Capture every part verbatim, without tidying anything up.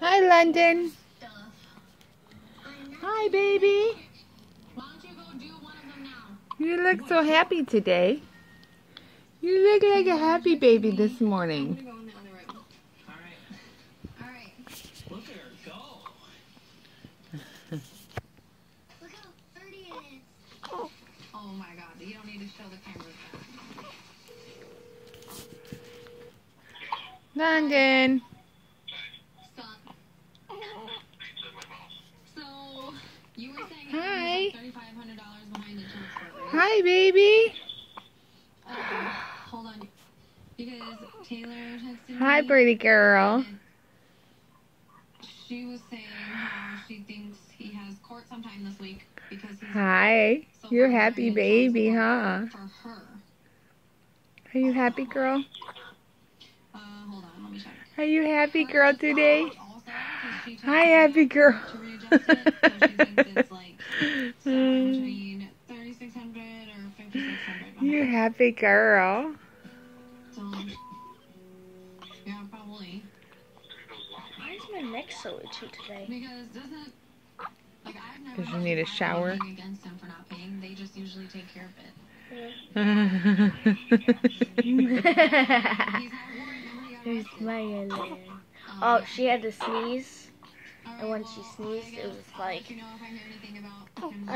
Hi, Londyn. Hi, baby. Why don't you go do one of them now? You look so happy today. You look like a happy baby this morning. I'm gonna go in the other room. Alright. Alright. Look at her go. Look how pretty it is. Oh my god, you don't need to show the cameras that. Londyn. Stop. So, you were saying Hi. like thirty-five hundred dollars behind the transfer, right? Hi, baby. Um, hold on. Because Taylor texted Hi, me. pretty girl. and She was saying how she thinks he has court sometime this week because he's Hi. so You're far happy behind in baby, child huh? support for her. Are you happy, girl? Uh, hold on, let me check. Are you happy, girl, today? Also, 'cause she texted Hi, me happy girl. to readjust it, so she thinks it's like somewhere between thirty-six hundred or fifty-six hundred. You happy girl. So, yeah, probably. Why is my neck so itchy today? Because doesn't like I've never 'Cause you need a shower. anything against them for not paying. They just usually take care of it. He's had one. Remember he got There's arrested? my yellow. Um, Oh, she had to sneeze. all right, and when she well, sneezed, I it guess was I'll like- let you know if I hear anything about him Uh,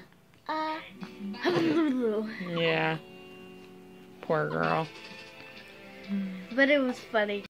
going to court. Uh, Yeah. Poor girl. but it was funny.